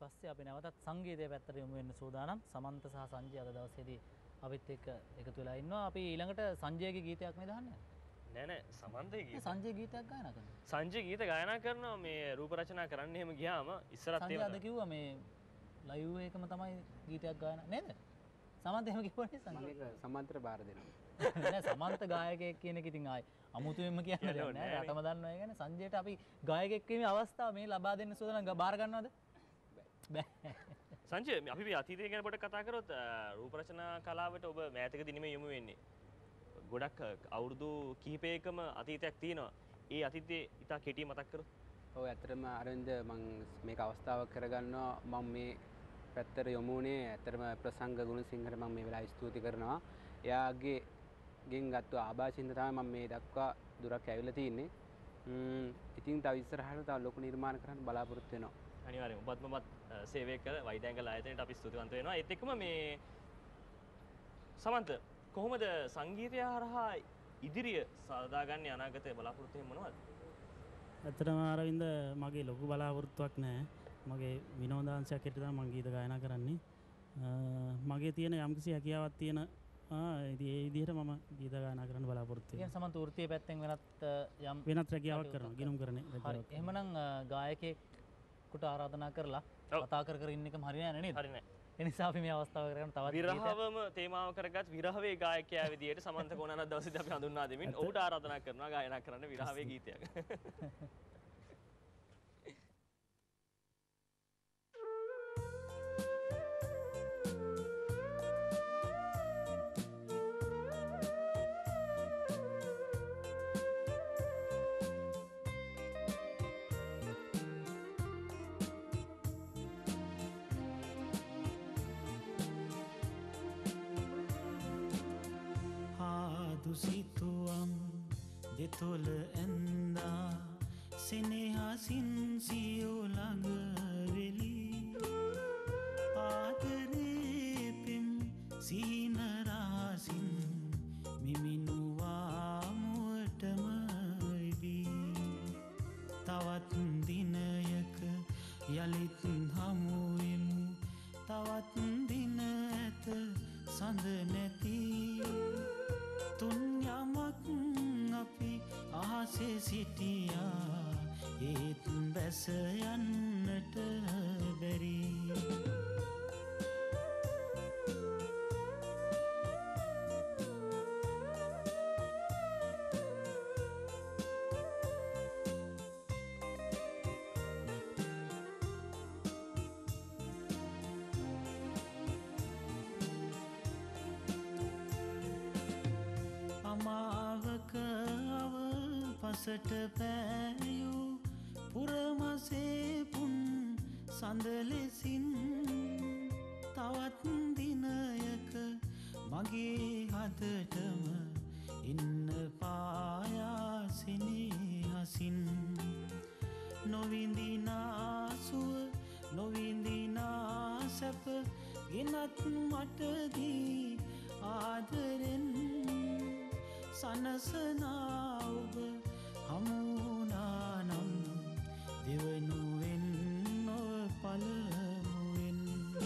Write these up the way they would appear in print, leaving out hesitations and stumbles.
පස්සේ අපි නැවතත් සංගීතය පැත්තට යමු වෙන්න සූදානම්. සමන්ත සහ සංජය අද දවසේදී අපිත් එක්ක එකතු වෙලා ඉන්නවා. අපි ඊළඟට සංජයගේ ගීතයක් මේ දාන්නේ. නෑ සමන්තේ ගීත. සංජය ගීතයක් ගායනා කරනවා. සංජය ගීත ගායනා කරනවා මේ රූප රචනා කරන්න එහෙම ගියාම ඉස්සරත් සංජය අද කිව්වා මේ ලයිව් එකම තමයි ගීතයක් ගායනා නේද? සමන්ත එහෙම කිව්වනේ සංජය. මම සමන්තට බාර දෙනවා. නෑ සමන්ත ගායකයෙක් කියන එක ඉතින් ආයි අමුතුවෙන්ම කියන්නේ නෑ. රටම දන්නවා ඒ කියන්නේ සංජයට අපි ගායකයෙක් වීමේ අවස්ථාව මේ ලබා දෙන්න සූදානම් බාර ගන්නවද? බෑ. සංජය අපි මේ අතීතය ගැන පොඩ්ඩක් කතා කරොත් රූප රචනා කලාවට ඔබ මෑතකදී නෙමෙයි යොමු වෙන්නේ. ගොඩක් අවුරුදු කිහිපයකම අතීතයක් තියෙනවා. ඒ අතීතයේ ඉතා කෙටි මතක් කරොත්. ඔව් ඇත්තටම අරවින්ද මම මේක අවස්ථාවක් කරගන්නවා මම මේ පැත්තට යොමු වුණේ ඇත්තටම ප්‍රසංග ගුණසිංහට මම මේ වෙලාවේ ස්තුති කරනවා. එයාගේ ගෙන් ගත්ත ආభాෂින්ද තමයි මම මේ දක්වා දුරක් ඇවිල්ලා තින්නේ. ඉතින් තව ඉස්සරහට තව ලොකු නිර්මාණ කරන්න බලාපොරොත්තු වෙනවා. අනිවාර්යයෙන් ඔබත්මත් සේවය කළ වයිඩ් ඇන්ගල් ආයතනයට අපි ස්තුතිවන්ත වෙනවා. ඒත් එක්කම මේ සමන්ත කොහොමද සංගීතය හරහා ඉදිරිය සාදාගන්නේ අනාගතයේ බලාපොරොත්තු වෙන්නේ මොනවද? ඇත්තටම අරවින්ද මගේ ලොකු බලාපොරොත්තුවක් නැහැ. මගේ විනෝදාංශයක් හැටියට තමයි මම ගීත ගායනා කරන්නේ. මගේ තියෙන යම්කිසි හැකියාවක් තියෙන ඉතින් ඒ විදිහට මම ගීත ගායනා කරන්න බලාපොරොත්තු වෙනවා. කියන්නේ සමන්ත වෘත්තීය පැත්තෙන් වෙනත් රැකියාවක් කරනවා. ගිණුම් කරන රැකියාවක්. හරි. එහෙමනම් ගායකයෙකුට ආරාධනා කරලා කතා කර ඉන්න එකම හරිය නෑ නේද? හරි නෑ. ඒ නිසා අපි මේ අවස්ථාව කරගෙන තවත් විරහවම තේමාව කරගත් විරහවේ ගායකයා විදියට සමන්ත කොණනත් දවසේදී අපි හඳුන්වා දෙමින් ඔහුට ආරාධනා කරනවා ගායනා කරන්න විරහවේ ගීතයක්. දුසිතුවම් දෙතොල ඇන්දා සෙනෙහසින් සියෝ ළඟවෙලි ආදරේ පෙම් සීනරාසින් මිමිනුවා මුවටම ඉදී තවත් දිනයක යළිත් හමුවෙමු තවත් දින ඇත සඳ නැති තුන් යමක් අපි අහසේ සිටියා ඒත් බැස යන්නට බැරි අමාවක අව පසට පෑයූ පුරමසේ පුන් සඳලෙසින් තවත් දිනයක මගේ හදටම ඉන්න පායාසිනහසින් නොවිඳිනාසුව නොවිඳිනා සැප ගෙනත් මටදී ආදරෙන් සනසනා ඔබ හමුනානම් දෙවනුවෙන් නොව පළමුවෙන්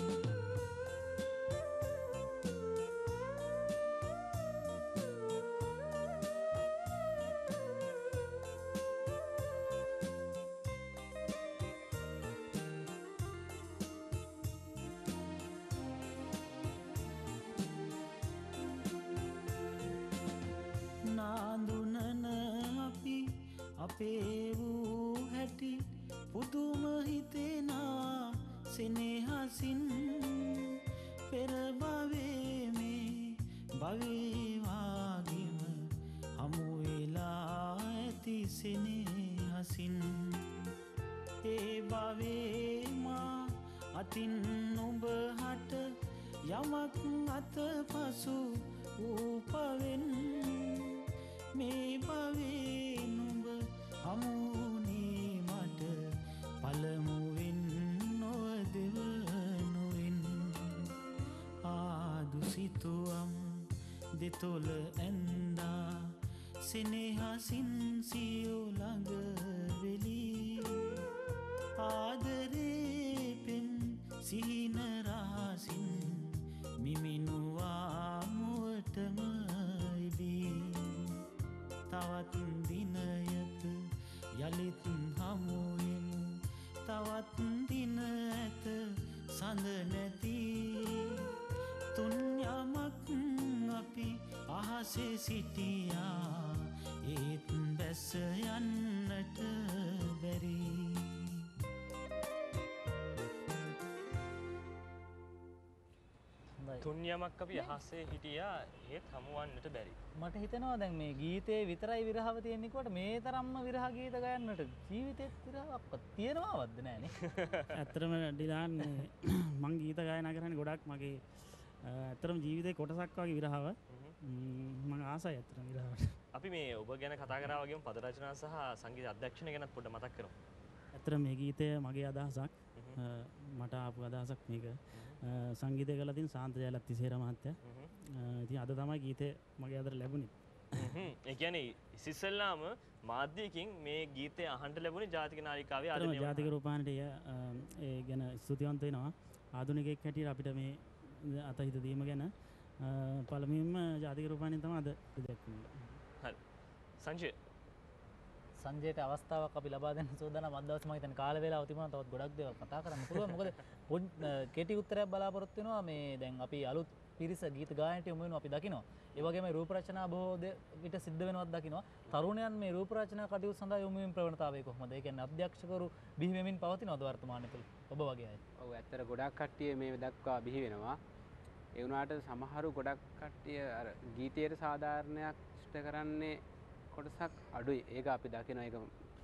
නාඳුනන අපි අපේ වූ හැටි පුදුම හිතෙනා සෙනෙහසින් පෙර භවයේ මේ භවයේ වාගෙම හමු වෙලා ඇති සෙනෙහසින් ඒ භවයේ මා අතින් නුඹ හට යමක් අතපසු උපවෙන් මේ භවයේ නුඹ හමුුනේ මට පළමුවෙන් නොව දෙවනුවෙන් ආදුසිතුවම් දෙතොල ඇන්දා සෙනෙහසින් සියෝ ළඟවෙලි ආදරේ පෙම් සිහින රහසින් මිමිනුවා මුවටම ඉදී තවත් දිනයක යළිත් හමුවෙමු තවත් දින ඇත සඳ නැති තුන් යමක් අපි අහසේ සිටියා ඒත් බැස යන්නට බැරි තුන් යමක් අපි අහසේ හිටියා ඒත් හමුවන්නට බැරි. මට හිතෙනවා දැන් මේ ගීතේ විතරයි විරහව තියෙන්නේ කොට මේ තරම්ම විරහ ගීත ගයන්නට ජීවිතේත් විරහක් තියෙනවද නැහනේ. ඇත්තටම ඩිලාන් මං ගීත ගායනා කරන්නේ ගොඩක් මගේ ඇත්තටම ජීවිතේ කොටසක් වගේ විරහව මම ආසයි ඇත්තටම විරහවට. අපි මේ ඔබ ගැන කතා කරා වගේම පද රචනා සහ සංගීත අධ්‍යක්ෂණය ගැනත් පොඩ්ඩක් මතක් කරමු. ඇත්තටම මේ ගීතය මගේ අදහසක් මට ආපු අදහසක් මේක සංගීතය කළා තියෙන ශාන්ත ජයලත්තිසේර මහත්තයා. ඉතින් අද තමයි ගීතය මගේ අතට ලැබුණේ. ඒ කියන්නේ ඉස්සෙල්ලාම මාධ්‍යකින් මේ ගීතය අහන්න ලැබුණේ ජාතික නාලිකාවේ ආදරණීය ජාතික රූපවාහිනියට ඒ ගැන ස්තුතිවන්ත වෙනවා. ආධුනිකයෙක් හැටියට අපිට මේ අතහිත දීම ගැන පළමුවෙන්ම ජාතික රූපවාහිනියෙන් තමයි අද දැක්කේ. හරි. සංජය සංජයට අවස්ථාවක් අපි ලබා දෙන්න සූදානම් අද දවසේ මම හිතන්නේ කාල වේලාව තිබුණා තවත් ගොඩක් දේවල් කතා කරන්න පුළුවන්. මොකද කෙටි උත්තරයක් බලාපොරොත්තු වෙනවා මේ දැන් අපි අලුත් පිරිස ගීත ගායනට යමු වෙනවා අපි දකිනවා. ඒ වගේම රූප රචනා බොහෝ විට සිද්ධ වෙනවත් දකිනවා. තරුණයන් මේ රූප රචනා කටයුතු සඳහා යොමු වීම ප්‍රවණතාවය කොහොමද? ඒ කියන්නේ අධ්‍යක්ෂකවරු බිහි වෙමින් පවතිනවද වර්තමානයේ තුල? ඔබ වගේ අය. ඔව් ඇත්තට ගොඩක් කට්ටිය මේ දක්වා බිහි වෙනවා. ඒ වුණාට සමහරු ගොඩක් කට්ටිය අර ගීතයේ සාධාරණයක් ඉෂ්ට කරන්නේ කොටසක් අඩුයි. ඒක අපි දකිනවා. ඒක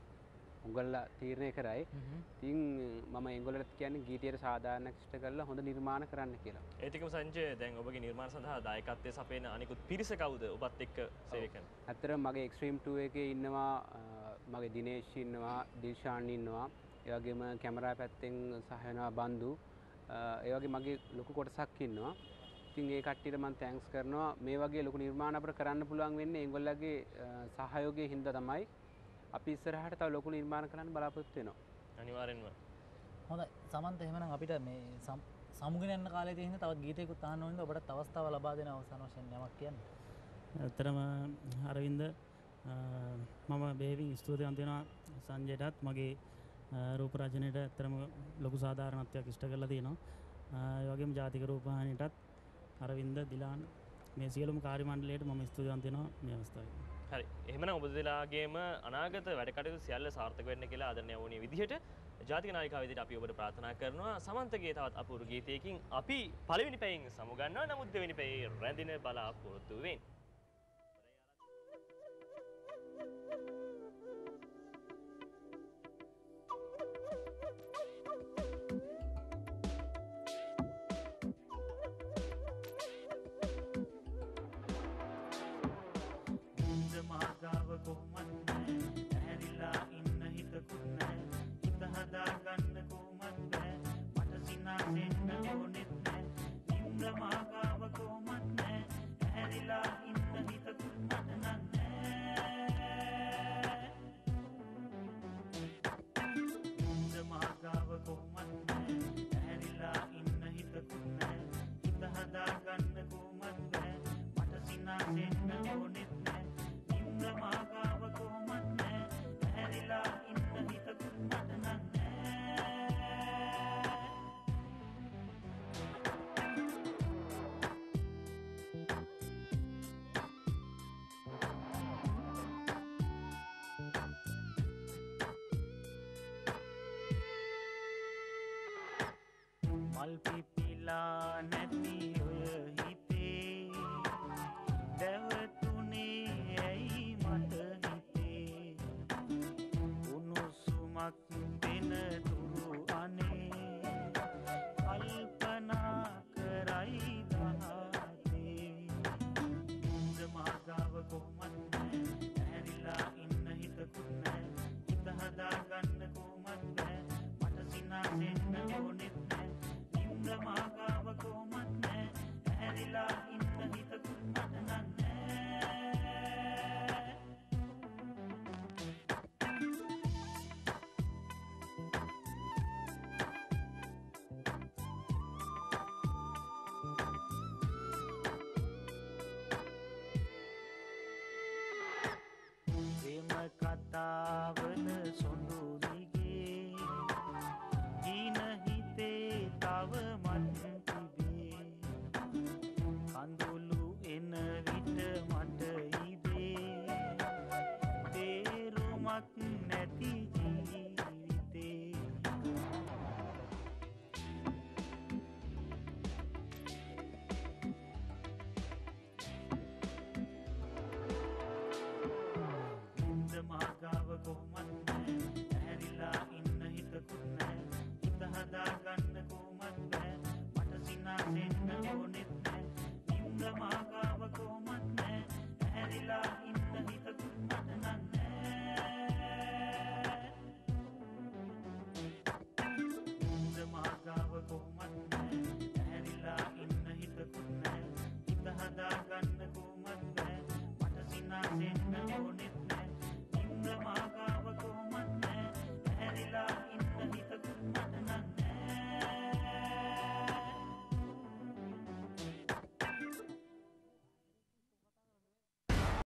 උගල්ලා තීරණය කරයි. ඉතින් මම ඒගොල්ලන්ට කියන්නේ ගීතයේ සාධාරණයක් ඉෂ්ට කරලා හොඳ නිර්මාණ කරන්න කියලා. ඒ ටිකම සංජය දැන් ඔබගේ නිර්මාණ සඳහා දායකත්වයේ සපයන අනිකුත් පිරිස කවුද ඔබත් එක්ක සේවය කරන්නේ? ඇත්තටම මගේ එක්ස්ට්‍රීම් 2 එකේ ඉන්නවා මගේ දිනේෂ් ඉන්නවා, දිල්ෂාන් ඉන්නවා. ඒ වගේම කැමරා පැත්තෙන් සහ වෙනවා බන්දු. ඒ වගේ මගේ ලොකු කොටසක් ඉන්නවා. ඉතින් ඒ කට්ටියට මම තෑන්ක්ස් කරනවා. මේ වගේ ලොකු නිර්මාණ අපිට කරන්න පුළුවන් වෙන්නේ ඒගොල්ලගේ සහයෝගයෙන් හින්දා තමයි. අපි ඉස්සරහට තව ලොකු නිර්මාණ කරන්න බලාපොරොත්තු වෙනවා. අනිවාර්යෙන්ම. හොඳයි. සමන්ත එහෙමනම් අපිට මේ සමුගෙන යන කාලේ තියෙන තවත් ගීතයකුත් අහන්න ඕනද ඔබට අවස්ථාව ලබා දෙන අවසාන වශයෙන් යමක් කියන්න. ඇත්තටම අරවින්ද මම බෙහෙවින් ස්තුතිවන්ත වෙනවා සංජයටත් මගේ රූප රචනයට ඇත්තටම ලොකු සාධාරණත්වයක් ඉෂ්ට කරලා තියෙනවා. ඒ වගේම ජාතික රූපවාහිනියටත් අරවින්ද දිලාන් මේ සියලුම කාර්ය මණ්ඩලයට මම ස්තුතිවන්ත වෙනවා මේ අවස්ථාවේ. හරි. එහෙමනම් ඔබ දෙලාගේම අනාගත වැඩ කටයුතු සියල්ල සාර්ථක වෙන්න කියලා ආදරණීය වුණේ විදිහට ජාතික නායිකාව විදිහට අපි ඔබට ප්‍රාර්ථනා කරනවා. සමන්තගේ තවත් අපූර්ව ගීතයකින් අපි පළවෙනි පැයෙන් සමුගන්නවා. නමුත් දෙවෙනි පැයේ රැඳින බලාපොරොත්තු වෙන්නේ. මල් පිපිලා නැති ඔය හිතේ දැවතුනේ ඇයි මට හිතේ උණුසුමක් වෙන තුරු අනේ කල්පනා කරයි දහතේ සමාගාව කොහොමද ඇරිලා ඉන්න හිතකුත් නෑ හිත හදාගන්න කොහොමද මට සිනාසෙන්න ඕනෙත් නෑ මාගාව කොහොමද කතාවද සොඳුරිගේ හීන හිතේ තවමත් තිබේ කඳුළු එන විට මට ඉබේ තේරුමක් නැති ජීවිතේ මාගාව කොහොමත් නෑ ඇහැරිලා ඉන්න හිතකුත් නෑ හිත හදාගන්න කොහොමත් බෑ මට සිනාසෙන්න ඕනෙත් නෑ නින්ද මාගාව කොහොමත් නෑ ඇහැරිලා ඉන්න හිතකුත් මට නෑ නින්ද මාගාව කොහොමත් නෑ ඇහැරිලා ඉන්න හිතකුත් නෑ හිත හදාගන්න කොහොමත් බෑ මට සිනාසෙන්න ඕනෙත්